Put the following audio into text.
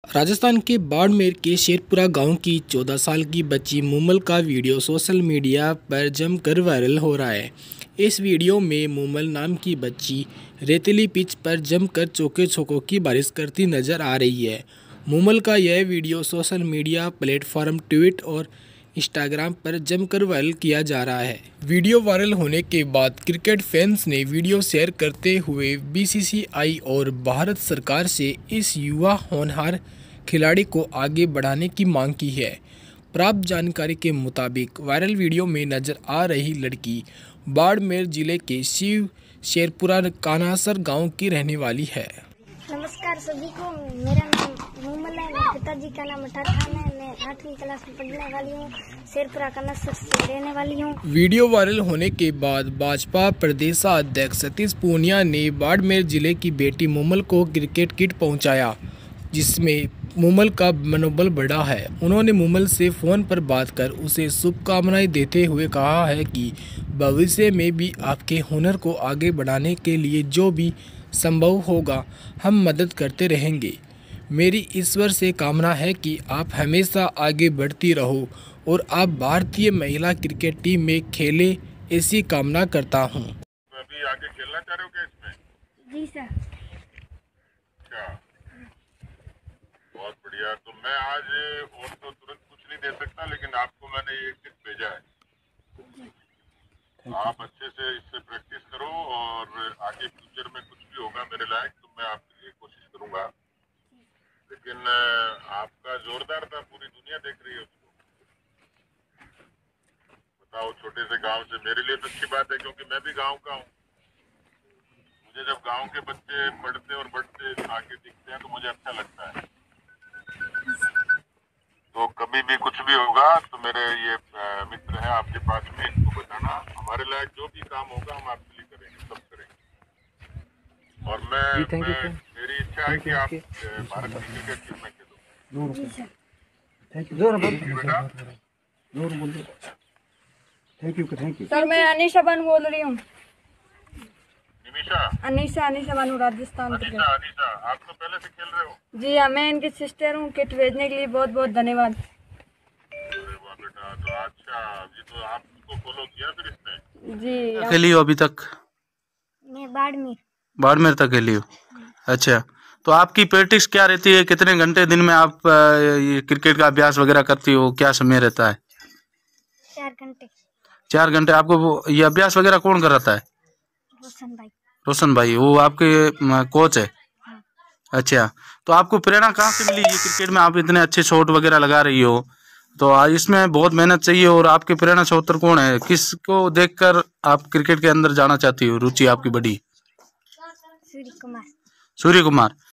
राजस्थान के बाड़मेर के शेरपुरा गांव की 14 साल की बच्ची मूमल का वीडियो सोशल मीडिया पर जमकर वायरल हो रहा है। इस वीडियो में मूमल नाम की बच्ची रेतीली पिच पर जमकर चौके छक्कों की बारिश करती नजर आ रही है। मूमल का यह video social media platform Twitter और इंस्टाग्राम पर जमकर वायरल किया जा रहा है। वीडियो वायरल होने के बाद क्रिकेट फैंस ने वीडियो शेयर करते हुए बीसीसीआई और भारत सरकार से इस युवा होनहार खिलाड़ी को आगे बढ़ाने की मांग की है। प्राप्त जानकारी के मुताबिक वायरल वीडियो में नजर आ रही लड़की बाड़मेर जिले के शिव शेरपुरा कानासर गांव की रहने वाली है। नमस्कार सभी को, मेरा नाम मूमल है। मेरे पिताजी का नाम अठार खान है। मैं 8वीं क्लास में पढ़ने वाली हूँ। शेरपुरा कानासर से रहने वाली हूँ। वीडियो वायरल होने के बाद भाजपा प्रदेशाध्यक्ष सतीश पूनिया ने बाड़मेर जिले की बेटी मूमल को क्रिकेट किट पहुंचाया, जिसमें मूमल का मनोबल बढ़ा है। उन्होंने मूमल से फ़ोन पर बात कर उसे शुभकामनाएं देते हुए कहा है कि भविष्य में भी आपके हुनर को आगे बढ़ाने के लिए जो भी संभव होगा हम मदद करते रहेंगे। मेरी ईश्वर से कामना है कि आप हमेशा आगे बढ़ती रहो और आप भारतीय महिला क्रिकेट टीम में खेले, ऐसी कामना करता हूँ। अभी आगे खेलना चाह रहे हो क्या इसमें? जी सर। अच्छा, बहुत बढ़िया। तो मैं आज और तो तुरंत कुछ नहीं दे सकता, लेकिन आपको मैंने ये किट भेजा है। आप अच्छे से इससे प्रैक्टिस करो और आगे फ्यूचर में कुछ भी होगा मेरे लायक तो मैं आपके लिए कोशिश करूंगा। लेकिन आपका जोरदार था, पूरी दुनिया देख रही है उसको। बताओ, छोटे से गांव से, मेरे लिए तो अच्छी बात है क्योंकि मैं भी गांव का हूँ। मुझे जब गांव के बच्चे पढ़ते और बढ़ते आगे दिखते हैं तो मुझे अच्छा लगता है। तो कभी भी कुछ भी होगा तो मेरे ये मित्र हैं आपके पास में, इनको बताना। हमारे लायक जो भी काम होगा हम आपके लिए करेंगे, सब करेंगे। और मेरी इच्छा है कि आप भारत की क्रिकेट टीम में खेलो। Thank you sir. मैं अनीशा बानू बोल रही हूँ। अनीशा बानू, राजस्थान से। अनीशा, आप तो पहले से खेल रहे हो? जी हाँ, मैं इनकी सिस्टर हूँ। किट भेजने के लिए बहुत बहुत धन्यवाद। अरे वाह बेटा, तो अच्छा जी, तो आपको फॉलो किया फिर इसने? जी। खेली हो अभी तक? मैं बाड़मेर तक खेली हो? अच्छा, तो आपकी प्रैक्टिस क्या रहती है? कितने घंटे दिन में आप ये क्रिकेट का अभ्यास वगैरह करती हो? क्या समय रहता है? 4 घंटे। 4 घंटे। आपको ये अभ्यास वगैरह कौन कराता है? रोशन भाई, वो आपके कोच है? अच्छा, तो आपको प्रेरणा कहाँ से मिली ये क्रिकेट में? आप इतने अच्छे शॉट वगैरह लगा रही हो, तो इसमें बहुत मेहनत चाहिए। और आपके प्रेरणा स्रोत कौन है? किसको देखकर आप क्रिकेट के अंदर जाना चाहती हो? रुचि आपकी बढ़ी? सूर्य कुमार। सूर्य कुमार।